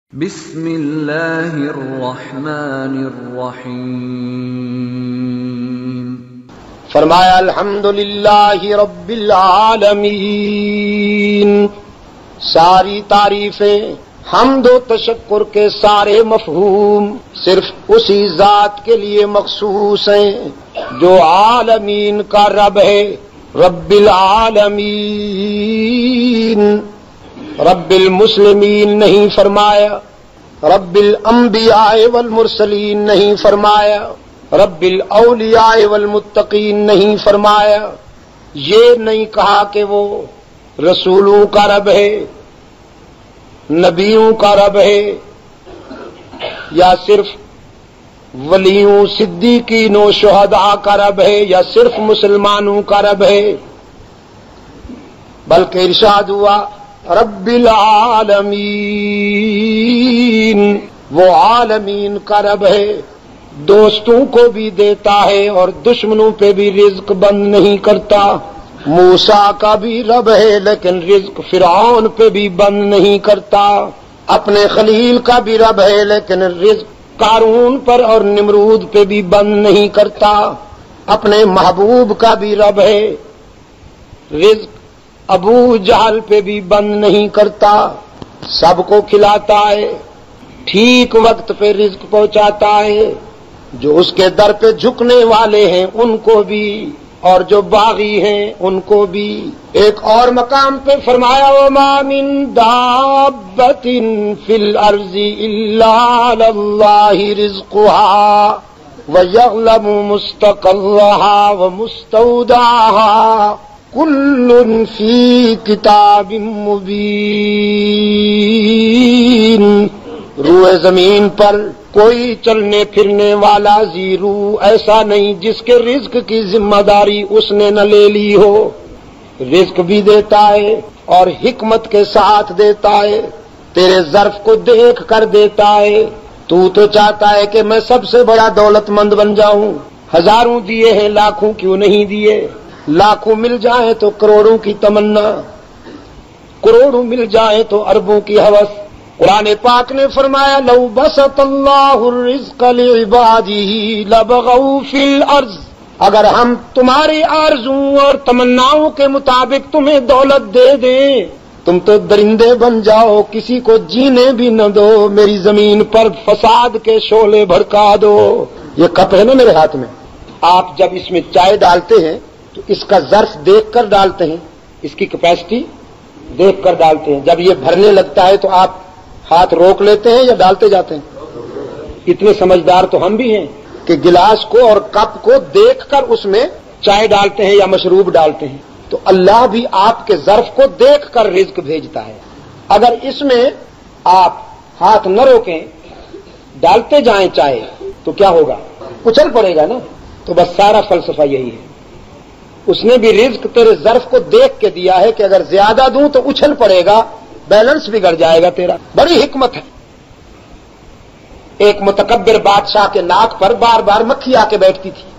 بسم اللہ الرحمن الرحیم۔ فرمایا الحمدللہ رب العالمین، ساری تعریفیں حمد و تشکر کے سارے مفہوم صرف اسی ذات کے لیے مخصوص ہیں جو عالمین کا رب ہے، رب العالمین۔ رب المسلمین نہیں فرمایا، رب الانبیاء والمرسلین نہیں فرمایا، رب الاولیاء والمتقین نہیں فرمایا۔ یہ نہیں کہا کہ وہ رسولوں کا رب ہے، نبیوں کا رب ہے، یا صرف ولیوں صدیقین و شہداء کا رب ہے، یا صرف مسلمانوں کا رب ہے، بلکہ ارشاد ہوا رب العالمین، وہ عالمین کا رب ہے، دوستوں کو بھی دیتا ہے اور دشمنوں پہ بھی رزق بند نہیں کرتا۔ موسیٰ کا بھی رب ہے لیکن رزق فرعون پہ بھی بند نہیں کرتا، اپنے خلیل کا بھی رب ہے لیکن رزق قارون پر اور نمرود پہ بھی بند نہیں کرتا، اپنے محبوب کا بھی رب ہے، رزق ابو جہل پہ بھی بند نہیں کرتا، سب کو کھلاتا ہے، ٹھیک وقت پہ رزق پہنچاتا ہے، جو اس کے در پہ جھکنے والے ہیں ان کو بھی اور جو باغی ہیں ان کو بھی۔ ایک اور مقام پہ فرمایا وَمَا مِن دَابَّةٍ فِي الْأَرْضِ إِلَّا عَلَى اللَّهِ رِزْقُهَا وَيَعْلَمُ مُسْتَقَرَّهَا وَمُسْتَوْدَعَهَا کل فی کتاب مبین۔ روح زمین پر کوئی چلنے پھرنے والا زیرو ایسا نہیں جس کے رزق کی ذمہ داری اس نے نہ لے لی ہو۔ رزق بھی دیتا ہے اور حکمت کے ساتھ دیتا ہے، تیرے ظرف کو دیکھ کر دیتا ہے۔ تو چاہتا ہے کہ میں سب سے بڑا دولت مند بن جاؤں، ہزاروں دیے ہیں لاکھوں کیوں نہیں دیے، لاکھوں مل جائیں تو کروڑوں کی تمنا، کروڑوں مل جائیں تو اربوں کی ہوس۔ قرآن پاک نے فرمایا لو بسط اللہ الرزق لعباده لبغوا فی الارض، اگر ہم تمہاری آرزوؤں اور تمناؤں کے مطابق تمہیں دولت دے دیں، تم تو درندے بن جاؤ، کسی کو جینے بھی نہ دو، میری زمین پر فساد کے شعلے بھڑکا دو۔ یہ کپ ہے نا میرے ہاتھ میں، آپ جب اس میں چائے ڈالتے ہیں تو اس کا ظرف دیکھ کر ڈالتے ہیں، اس کی کیپیسٹی دیکھ کر ڈالتے ہیں، جب یہ بھرنے لگتا ہے تو آپ ہاتھ روک لیتے ہیں یا ڈالتے جاتے ہیں؟ اتنے سمجھدار تو ہم بھی ہیں کہ گلاس کو اور کپ کو دیکھ کر اس میں چائے ڈالتے ہیں یا مشروب ڈالتے ہیں۔ تو اللہ بھی آپ کے ظرف کو دیکھ کر رزق بھیجتا ہے۔ اگر اس میں آپ ہاتھ نہ روکیں، ڈالتے جائیں چائے تو کیا ہوگا؟ اچھل پڑے گا نا۔ تو بس سارا فلسفہ یہی ہے، اس نے بھی رزق تیرے ظرف کو دیکھ کے دیا ہے کہ اگر زیادہ دوں تو اچھل پڑے گا، بیلنس بگڑ جائے گا تیرا۔ بڑی حکمت ہے۔ ایک متکبر بادشاہ کے ناک پر بار بار مکھی آ کے بیٹھتی تھی،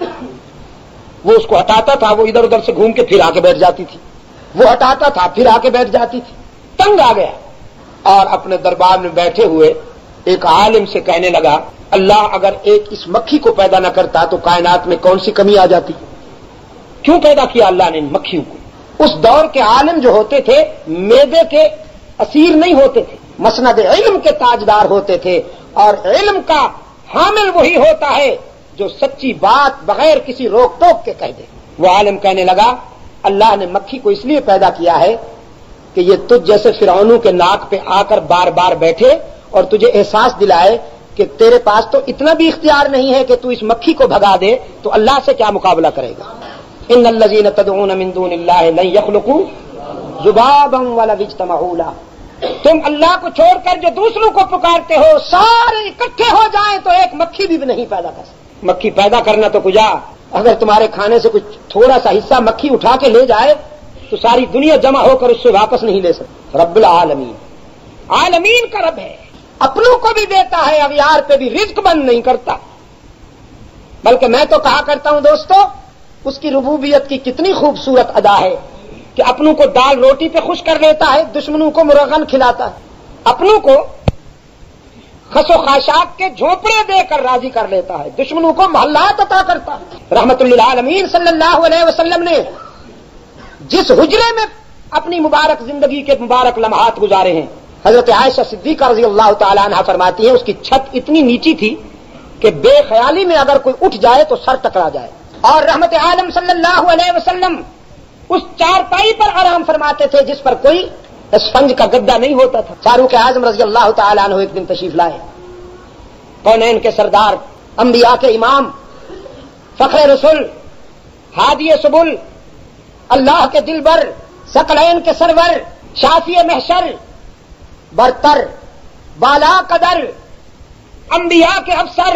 وہ اس کو ہٹاتا تھا، وہ ادھر ادھر سے گھوم کے پھر آ کے بیٹھ جاتی تھی، وہ ہٹاتا تھا پھر آ کے بیٹھ جاتی تھی۔ تنگ آ گیا اور اپنے دربار میں بیٹھے ہوئے ایک عالم سے کہنے لگا اللہ اگر ایک اس مکھی کو پیدا نہ کرتا تو کائنات میں کون سی کمی آ جاتی؟ کیوں پیدا کیا اللہ نے ان مکھیوں کو؟ اس دور کے عالم جو ہوتے تھے میدے کے اسیر نہیں ہوتے تھے، مسند علم کے تاجدار ہوتے تھے، اور علم کا حامل وہی ہوتا ہے جو سچی بات بغیر کسی روک ٹوک کے کہہ دے۔ وہ عالم کہنے لگا اللہ نے مکھی کو اس لیے پیدا کیا ہے کہ یہ تجھ جیسے فرعونوں کے ناک پہ آ کر بار بار بیٹھے اور تجھے احساس دلائے کہ تیرے پاس تو اتنا بھی اختیار نہیں ہے کہ تو اس مکھی کو بھگا دے، تو اللہ سے کیا مقابلہ کرے گا؟ ان الذین تدعون من دون اللہ لن یخلقوا ذبابا ولو اجتمعوا له، تم اللہ کو چھوڑ کر جو دوسروں کو پکارتے ہو سارے اکٹھے ہو جائیں تو ایک مکھی بھی نہیں پیدا کر سکتے۔ مکھی پیدا کرنا تو کجا، اگر تمہارے کھانے سے کچھ تھوڑا سا حصہ مکھی اٹھا کے لے جائے تو ساری دنیا جمع ہو کر اس سے واپس نہیں لے سکتی۔ رب العالمین، عالمین کا رب ہے، اپنوں کو بھی دیتا ہے، اغیار پہ بھی رزق بند نہیں کرتا۔ بلکہ میں تو کہا کرتا ہوں دوستو، اس کی ربوبیت کی کتنی خوبصورت ادا ہے کہ اپنوں کو دال روٹی پہ خوش کر لیتا ہے، دشمنوں کو مرغن کھلاتا ہے۔ اپنوں کو خس و خاشاک کے جھونپڑے دے کر راضی کر لیتا ہے، دشمنوں کو محلات عطا کرتا ہے۔ رحمت للعالمین صلی اللہ علیہ وسلم نے جس حجرے میں اپنی مبارک زندگی کے مبارک لمحات گزارے ہیں، حضرت عائشہ صدیقہ رضی اللہ تعالی عنہا فرماتی ہیں اس کی چھت اتنی نیچی تھی کہ بے خیالی میں اگر کوئی اٹھ جائے تو سر ٹکرا جائے، اور رحمت عالم صلی اللہ علیہ وسلم اس چارپائی پر آرام فرماتے تھے جس پر کوئی اسفنج کا گدا نہیں ہوتا تھا۔ فاروق اعظم رضی اللہ تعالی عنہ ایک دن تشریف لائے، کونین کے سردار، انبیاء کے امام، فخر رسول، ہادی سبل، اللہ کے دلبر، ثقلین کے سرور، شافی محشر، برتر، بالا قدر، انبیاء کے افسر،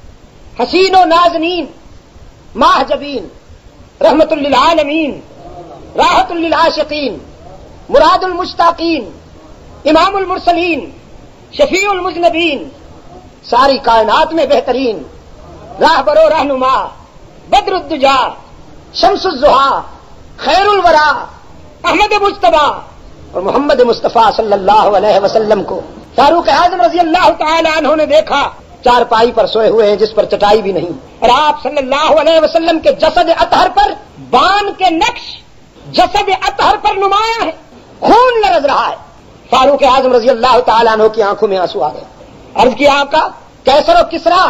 حسین و نازنین، ماہ جبین، رحمت للعالمین، راحت للعاشقین، مراد المشتاقین، امام المرسلین، شفیع المذنبین، ساری کائنات میں بہترین، راہبر و رہنما، بدر الدجا، شمس الضحیٰ، خیر الورا، احمد مجتبیٰ اور محمد مصطفیٰ صلی اللہ علیہ وسلم کو فاروق اعظم رضی اللہ تعالی عنہ نے دیکھا چارپائی پر سوئے ہوئے ہیں جس پر چٹائی بھی نہیں، اور آپ صلی اللہ علیہ وسلم کے جسد اطہر پر بان کے نقش جسد اطہر پر نمایاں ہے، خون لرز رہا ہے۔ فاروق اعظم رضی اللہ تعالی عنہ کی آنکھوں میں آنسو آ گئے، عرض کیا آقا کیسر و کسرا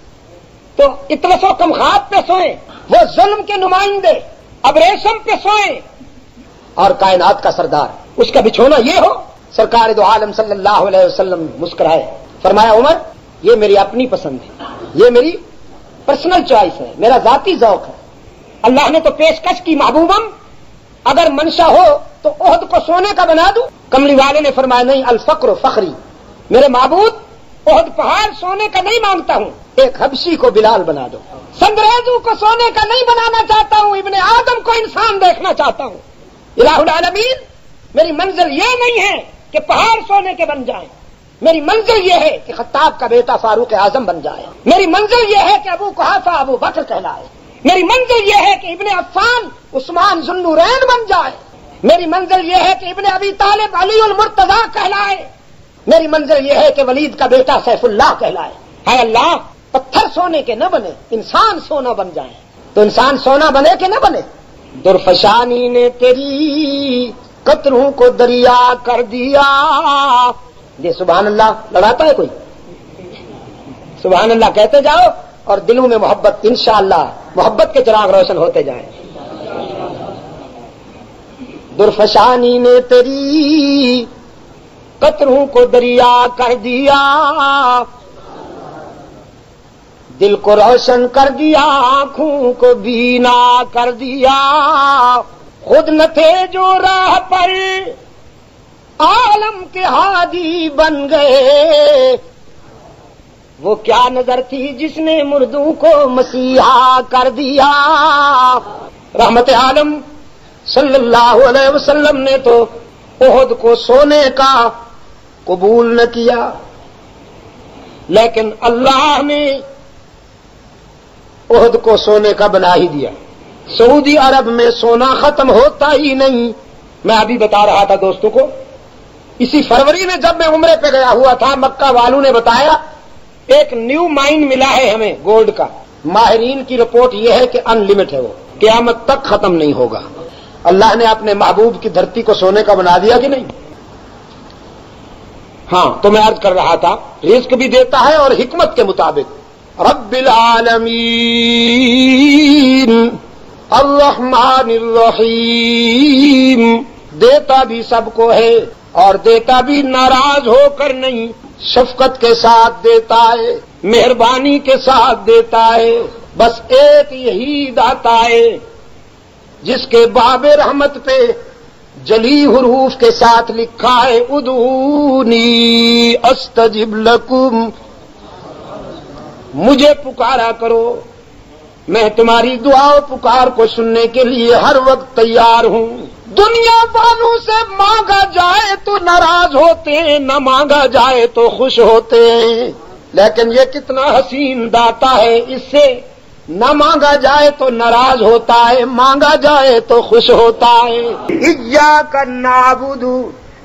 تو اطلس و کمخات پہ سوئیں، وہ ظلم کے نمائندے اب ریشم پہ سوئیں، اور کائنات کا سردار اس کا بچھونا یہ ہو؟ سرکار دو عالم صلی اللہ علیہ وسلم مسکرائے، فرمایا عمر یہ میری اپنی پسند ہے، یہ میری پرسنل چوائس ہے، میرا ذاتی ذوق ہے، اللہ نے تو پیشکش کی محبوبم اگر منشا ہو تو عہد کو سونے کا بنا دوں؟ کملی والے نے فرمایا نہیں، الفقر فخری، میرے معبود عہد پہاڑ سونے کا نہیں مانگتا ہوں، ایک حبشی کو بلال بنا دو، سنگریزوں کو سونے کا نہیں بنانا چاہتا ہوں، ابن آدم کو انسان دیکھنا چاہتا ہوں۔ الہ العالمین میری منزل یہ نہیں ہے کہ پہاڑ سونے کے بن جائیں، میری منزل یہ ہے کہ خطاب کا بیٹا فاروق اعظم بن جائے، میری منزل یہ ہے کہ ابو قحافہ ابو بکر کہلائے، میری منزل یہ ہے کہ ابن عفان عثمان ذو النورین بن جائے، میری منزل یہ ہے کہ ابن ابی طالب علی المرتضی کہلائے، میری منزل یہ ہے کہ ولید کا بیٹا سیف اللہ کہلائے۔ ہے اللہ پتھر سونے کے نہ بنے، انسان سونا بن جائے، تو انسان سونا بنے کہ نہ بنے؟ درفشانی نے تیری قطروں کو دریا کر دیا، یہ سبحان اللہ لڑاتا ہے کوئی؟ سبحان اللہ کہتے جاؤ اور دلوں میں محبت، انشاءاللہ محبت کے چراغ روشن ہوتے جائیں۔ درفشانی نے تیری قطروں کو دریا کر دیا، دل کو روشن کر دیا، آنکھوں کو بینا کر دیا، خود نہ تھے جو راہ پر عالم کے ہادی بن گئے، وہ کیا نظر تھی جس نے مردوں کو مسیحا کر دیا۔ رحمت عالم صلی اللہ علیہ وسلم نے تو احد کو سونے کا قبول نہ کیا، لیکن اللہ نے احد کو سونے کا بنا ہی دیا۔ سعودی عرب میں سونا ختم ہوتا ہی نہیں۔ میں ابھی بتا رہا تھا دوستوں کو، اسی فروری میں جب میں عمرے پہ گیا ہوا تھا، مکہ والوں نے بتایا ایک نیو مائن ملا ہے ہمیں گولڈ کا، ماہرین کی رپورٹ یہ ہے کہ ان لمٹ ہے، وہ قیامت تک ختم نہیں ہوگا۔ اللہ نے اپنے محبوب کی دھرتی کو سونے کا بنا دیا کہ نہیں؟ ہاں، تو میں عرض کر رہا تھا رزق بھی دیتا ہے اور حکمت کے مطابق۔ رب العالمین الرحمن الرحیم، دیتا بھی سب کو ہے اور دیتا بھی ناراض ہو کر نہیں، شفقت کے ساتھ دیتا ہے، مہربانی کے ساتھ دیتا ہے۔ بس ایک یہی داتا ہے جس کے باب رحمت پہ جلی حروف کے ساتھ لکھا ہے ادعونی استجب لکم، مجھے پکارا کرو، میں تمہاری دعا و پکار کو سننے کے لیے ہر وقت تیار ہوں۔ دنیا والوں سے مانگا جائے تو ناراض ہوتے ہیں، نہ مانگا جائے تو خوش ہوتے ہیں، لیکن یہ کتنا حسین داتا ہے، اس سے نہ مانگا جائے تو ناراض ہوتا ہے، مانگا جائے تو خوش ہوتا ہے۔ ایاک نعبد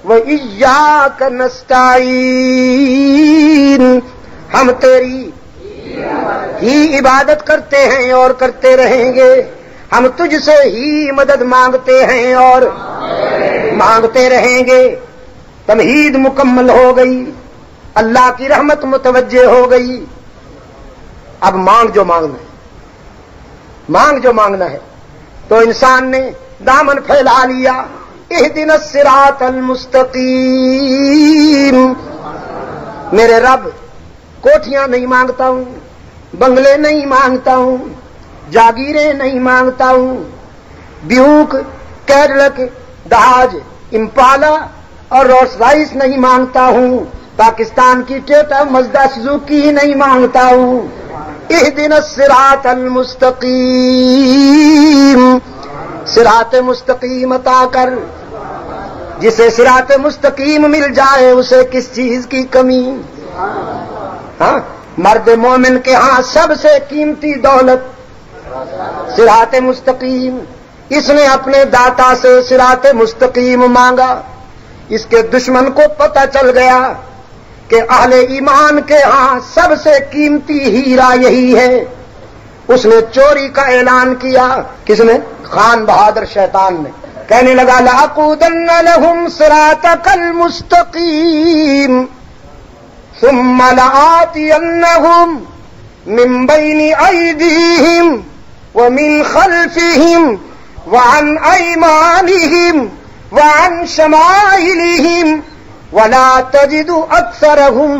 وَإِيَّاكَ نَسْتَعِينُ، ہم تیری ہی عبادت کرتے ہیں اور کرتے رہیں گے، ہم تجھ سے ہی مدد مانگتے ہیں اور مانگتے رہیں گے۔ تمہید مکمل ہو گئی، اللہ کی رحمت متوجہ ہو گئی۔ اب مانگ جو مانگنا ہے، مانگ جو مانگنا ہے، تو انسان نے دامن پھیلا لیا۔ اہدنا الصراط المستقیم، میرے رب کوٹھیاں نہیں مانگتا ہوں، بنگلے نہیں مانگتا ہوں، جاگیریں نہیں مانگتا ہوں، بیوک، کیڈلک، دہاج، امپالا اور رولس رائس نہیں مانگتا ہوں، پاکستان کی ٹویوٹا مزدا سوزوکی ہی نہیں مانگتا ہوں۔ اہدنا الصراط المستقیم، صراط مستقیم عطا کر۔ جسے صراط مستقیم مل جائے اسے کس چیز کی کمی؟ ہاں، مرد مومن کے ہاں سب سے قیمتی دولت صراط مستقیم۔ اس نے اپنے داتا سے صراط مستقیم مانگا، اس کے دشمن کو پتہ چل گیا کہ اہل ایمان کے ہاں سب سے قیمتی ہیرا یہی ہے۔ اس نے چوری کا اعلان کیا، کس نے؟ خان بہادر شیطان نے۔ کہنے لگا لَأَقُودَنَّ لَهُمْ صِرَاطَكَ الْمُسْتَقِيمَ ثُمَّ لَآتِيَنَّهُمْ مِنْ بَيْنِ أَيْدِيهِمْ وَمِنْ خَلْفِهِمْ وَعَنْ أَيْمَانِهِمْ وَعَنْ شَمَائِلِهِمْ وَلَا تَجِدُ أَكْثَرَهُمْ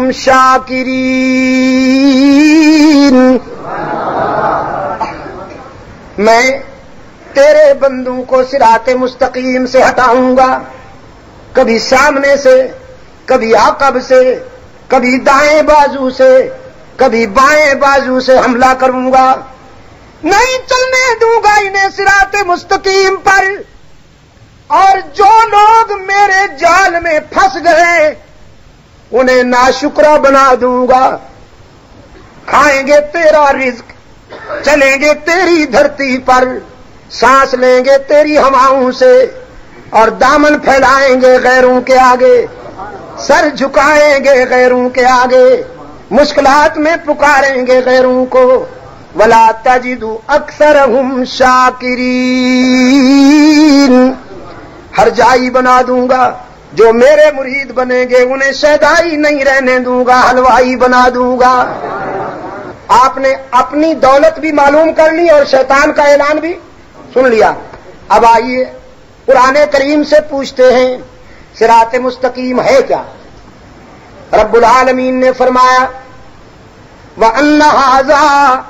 شَاكِرِينَ۔ میں تیرے بندوں کو صراط مستقیم سے ہٹاؤں گا، کبھی سامنے سے، کبھی عقب سے، کبھی دائیں بازو سے، کبھی بائیں بازو سے حملہ کروں گا، نہیں چلنے دوں گا انہیں صراط مستقیم پر۔ اور جو لوگ میرے جال میں پھنس گئے انہیں ناشکرا بنا دوں گا۔ کھائیں گے تیرا رزق، چلیں گے تیری دھرتی پر، سانس لیں گے تیری ہواؤں سے، اور دامن پھیلائیں گے غیروں کے آگے، سر جھکائیں گے غیروں کے آگے، مشکلات میں پکاریں گے غیروں کو۔ وَلَا تَجِدُ أَكْثَرَهُمْ شَاكِرِينَ، ہر جائی بنا دوں گا۔ جو میرے مرید بنیں گے انہیں شیدائی نہیں رہنے دوں گا، حلوائی بنا دوں گا۔ آپ نے اپنی دولت بھی معلوم کر لی اور شیطان کا اعلان بھی سن لیا۔ اب آئیے قرآن کریم سے پوچھتے ہیں صراط مستقیم ہے کیا؟ رب العالمین نے فرمایا وَأَنَّ هَذَا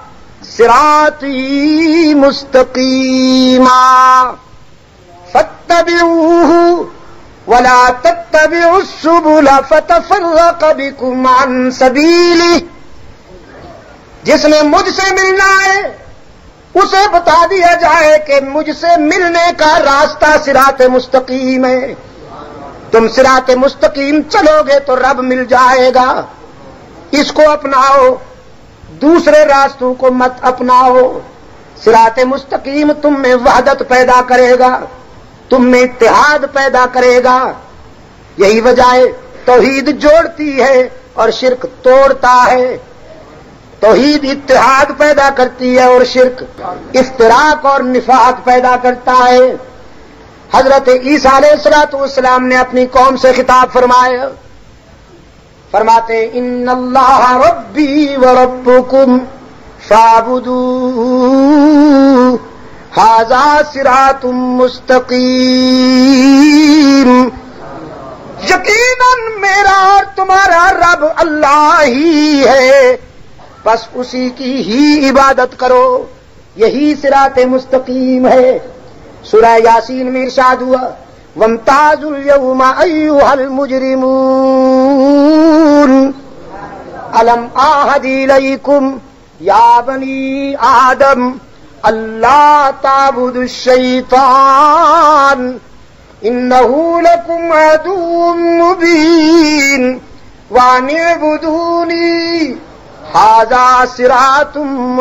صِرَاطِي مُسْتَقِيمًا فَاتَّبِعُوهُ وَلَا تَتَّبِعُوا السُّبُلَ فَتَفَرَّقَ بِكُمْ عَنْ سَبِيلِهِ، جس نے مجھ سے ملنا ہے اسے بتا دیا جائے کہ مجھ سے ملنے کا راستہ صراط مستقیم ہے۔ تم صراط مستقیم چلو گے تو رب مل جائے گا، اس کو اپناؤ، دوسرے راستوں کو مت اپناؤ۔ صراط مستقیم تم میں وحدت پیدا کرے گا، تم میں اتحاد پیدا کرے گا۔ یہی وجہ ہے توحید جوڑتی ہے اور شرک توڑتا ہے۔ توحید اتحاد پیدا کرتی ہے اور شرک افتراق اور نفاق پیدا کرتا ہے۔ حضرت عیسیٰ علیہ السلام نے اپنی قوم سے خطاب فرمایا، فرماتے ان اللہ ربی وربکم فاعبدوہ ھذا صراط مستقیم، یقیناً میرا اور تمہارا رب اللہ ہی ہے، بس اسی کی ہی عبادت کرو، یہی صراط مستقیم ہے۔ سورہ یاسین میں ارشاد ہوا وَامْتَازُوا الْيَوْمَ أَيُّهَا الْمُجْرِمُونَ أَلَمْ أَعْهَدْ إِلَيْكُمْ يَا بَنِي آدَمَ أَلَّا تَعْبُدُوا الشَّيْطَانَ إِنَّهُ لَكُمْ عَدُوٌّ مُّبِينٌ وَأَنِ اعْبُدُونِي ھذا صراط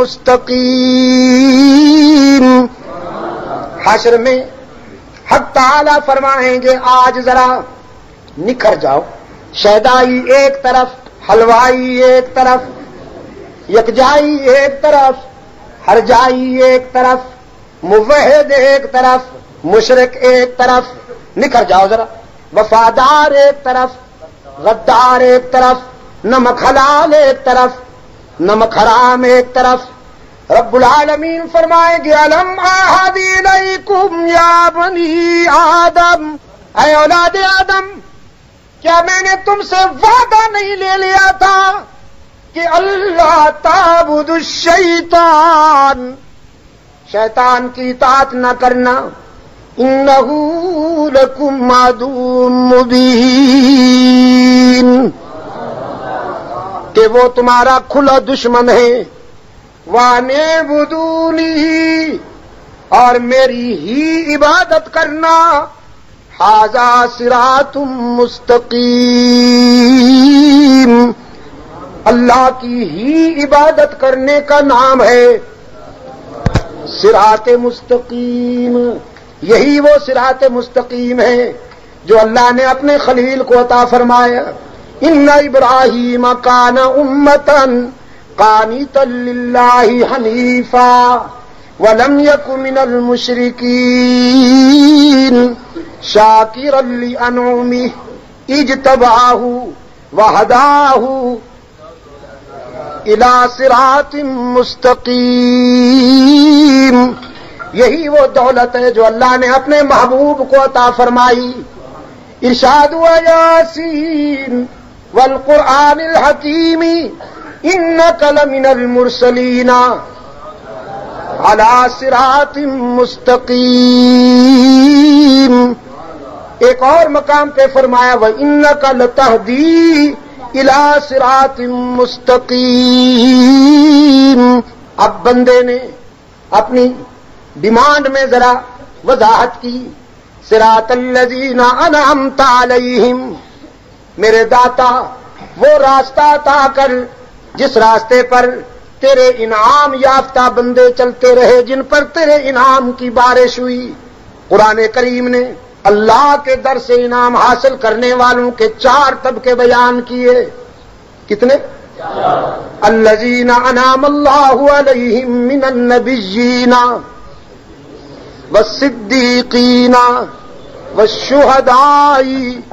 مستقیم۔ حشر میں حق تعالی فرمائیں گے آج ذرا نکھر جاؤ. شہدائی ایک طرف، حلوائی ایک طرف، یکجائی ایک طرف، ہرجائی ایک طرف، موحد ایک طرف، مشرک ایک طرف. نکھر جاؤ ذرا. وفادار ایک طرف، غدار ایک طرف، نمک حلال ایک طرف، نمک حرام ایک طرف. رب العالمین فرمائیں گے الم اعہد الیکم یا بنی آدم، اے اولاد آدم، کیا میں نے تم سے وعدہ نہیں لے لیا تھا کہ اللہ تعبدوا الشیطان، شیطان کی اطاعت نہ کرنا. انہ لکم عدو مبین، کہ وہ تمہارا کھلا دشمن ہے. وَاعْبُدُونِی، اور میری ہی عبادت کرنا. ھذا صراط مستقیم، اللہ کی ہی عبادت کرنے کا نام ہے صراط مستقیم. یہی وہ صراط مستقیم ہے جو اللہ نے اپنے خلیل کو عطا فرمایا. ان ابراہیم کان امۃ قانتا للہ حنیفا ولم یک من المشرکین شاکرا لانعمہ اجتباہ وہداہ الی صراط مستقیم. یہی وہ دولت ہے جو اللہ نے اپنے محبوب کو عطا فرمائی. ارشاد ہوا یاسین والقرآن الحکیم انک لمن المرسلین علی صراط مستقیم. ایک اور مقام پہ فرمایا وانک لتہدی الی صراط مستقیم. اب بندے نے اپنی ڈیمانڈ میں ذرا وضاحت کی. صراط الذین انعمت علیہم، میرے داتا وہ راستہ عطا کر جس راستے پر تیرے انعام یافتہ بندے چلتے رہے، جن پر تیرے انعام کی بارش ہوئی. قرآن کریم نے اللہ کے در سے انعام حاصل کرنے والوں کے 4 طبقے بیان کیے. کتنے؟ الذین انعم اللہ علیہم من النبیین والصدیقین والشہداء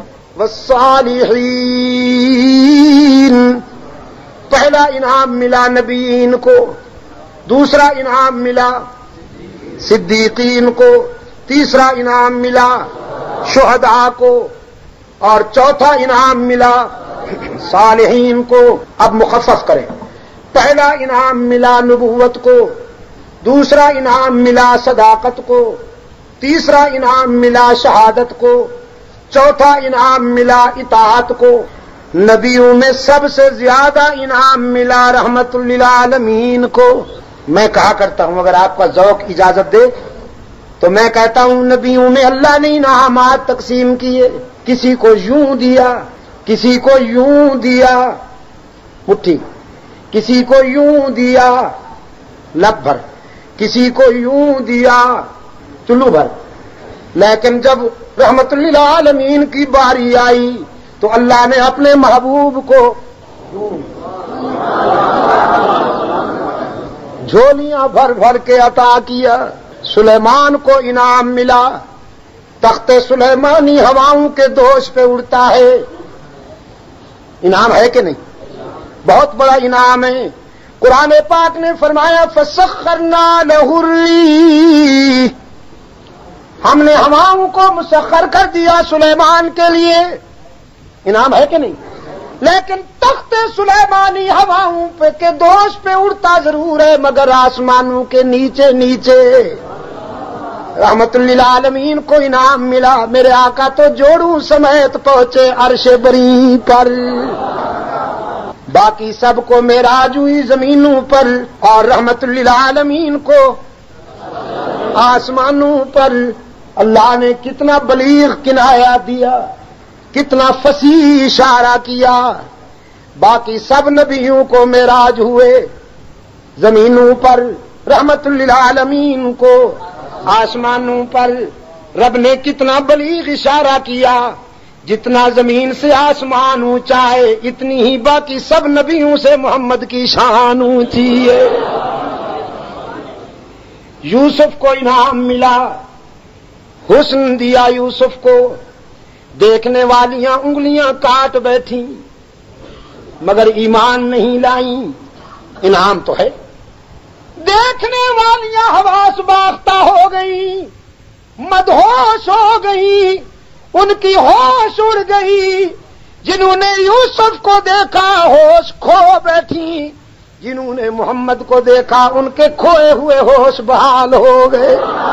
والصالحین. پہلا انعام ملا نبیین کو، دوسرا انعام ملا صدیقین کو، تیسرا انعام ملا شہداء کو، اور چوتھا انعام ملا صالحین کو. اب مخفف کریں. پہلا انعام ملا نبوت کو، دوسرا انعام ملا صداقت کو، تیسرا انعام ملا شہادت کو، چوتھا انعام ملا اطاعت کو. نبیوں میں سب سے زیادہ انعام ملا رحمت للعالمین کو. میں کہا کرتا ہوں اگر آپ کا ذوق اجازت دے تو میں کہتا ہوں نبیوں میں اللہ نے انعامات تقسیم کیے. کسی کو یوں دیا، کسی کو یوں دیا مٹھی، کسی کو یوں دیا لب بھر، کسی کو یوں دیا چلو بھر. لیکن جب رحمت للعالمین کی باری آئی تو اللہ نے اپنے محبوب کو جھولیاں بھر بھر کے عطا کیا. سلیمان کو انعام ملا، تخت سلیمانی ہواؤں کے دوش پہ اڑتا ہے. انعام ہے کہ نہیں؟ بہت بڑا انعام ہے. قرآن پاک نے فرمایا فسخرنا لہ الریح، ہم نے ہواؤں کو مسخر کر دیا سلیمان کے لیے. انعام ہے کہ نہیں؟ لیکن تخت سلیمانی ہواؤں پہ کے دوش پہ اڑتا ضرور ہے مگر آسمانوں کے نیچے نیچے. رحمت للعالمین کو انعام ملا. میرے آقا تو جوڑوں سمیت پہنچے عرش بری پر، باقی سب کو معراج ہوئی زمینوں پر، اور رحمت للعالمین کو آسمانوں پر. اللہ نے کتنا بلیغ کنایا دیا، کتنا فصیح اشارہ کیا. باقی سب نبیوں کو معراج ہوئے زمینوں پر، رحمت للعالمین کو آسمانوں پر. رب نے کتنا بلیغ اشارہ کیا جتنا زمین سے آسمان اونچا ہے اتنی ہی باقی سب نبیوں سے محمد کی شان اونچی ہے۔ یوسف کو انعام ملا، حسن دیا یوسف کو، دیکھنے والیاں انگلیاں کاٹ بیٹھی مگر ایمان نہیں لائیں۔ انعام تو ہے، دیکھنے والیاں حواس باختہ ہو گئی، مدہوش ہو گئی، ان کی ہوش اڑ گئی۔ جنہوں نے یوسف کو دیکھا ہوش کھو بیٹھی، جنہوں نے محمد کو دیکھا ان کے کھوئے ہوئے ہوش بحال ہو گئے۔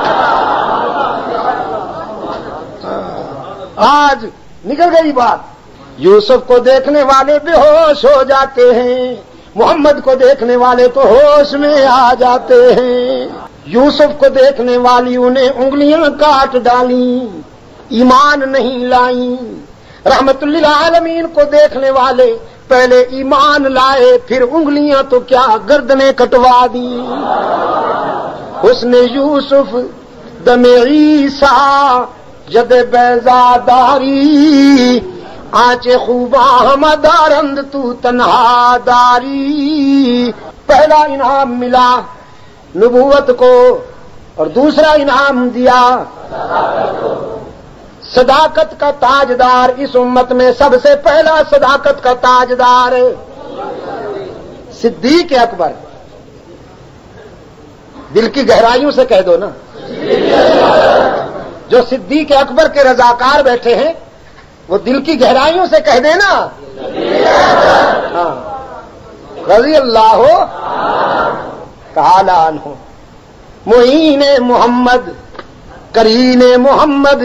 آج نکل گئی بات، یوسف کو دیکھنے والے بے ہوش ہو جاتے ہیں، محمد کو دیکھنے والے تو ہوش میں آ جاتے ہیں۔ یوسف کو دیکھنے والیوں نے انگلیاں کاٹ ڈالیں، ایمان نہیں لائیں۔ رحمت للعالمین کو دیکھنے والے پہلے ایمان لائے، پھر انگلیاں تو کیا گردنیں کٹوا دیں۔ حسن یوسف دم عیسیٰ ید بیضاداری، آنچ خوباں ہم دارند تو تنہا داری۔ پہلا انعام ملا نبوت کو اور دوسرا انعام دیا صداقت کا تاجدار۔ اس امت میں سب سے پہلا صداقت کا تاجدار صدیق اکبر۔ دل کی گہرائیوں سے کہہ دو نا، جو صدیق اکبر کے رضاکار بیٹھے ہیں وہ دل کی گہرائیوں سے کہہ دینا ہاں، رضی اللہ تعالی عنہ۔ معین محمد، کرین محمد،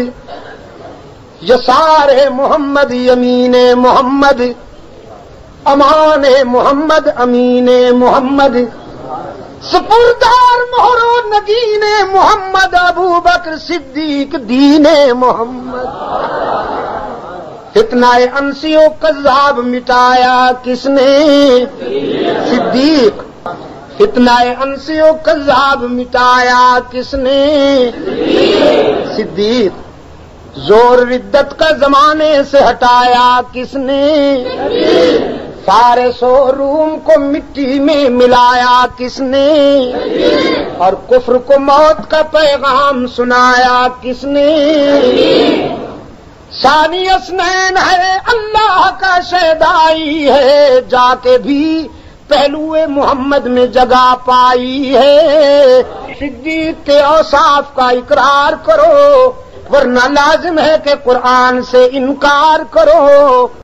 یسار محمد، یمین محمد، امان محمد، امین محمد، سپردار مہر و نگین محمد، ابو بکر صدیق دین محمد۔ فتنہ انسی و کذاب مٹایا کس نے؟ صدیق۔ فتنہ انسی و کذاب مٹایا کس نے؟ صدیق۔ زور ردت کا زمانے سے ہٹایا کس نے؟ فارس و روم کو مٹی میں ملایا کس نے؟ اور کفر کو موت کا پیغام سنایا کس نے؟ ثانی اثنین ہے، اللہ کا شیدائی ہے، جا کے بھی پہلو محمد میں جگہ پائی ہے۔ صدیق کے اوصاف کا اقرار کرو ورنہ لازم ہے کہ قرآن سے انکار کرو۔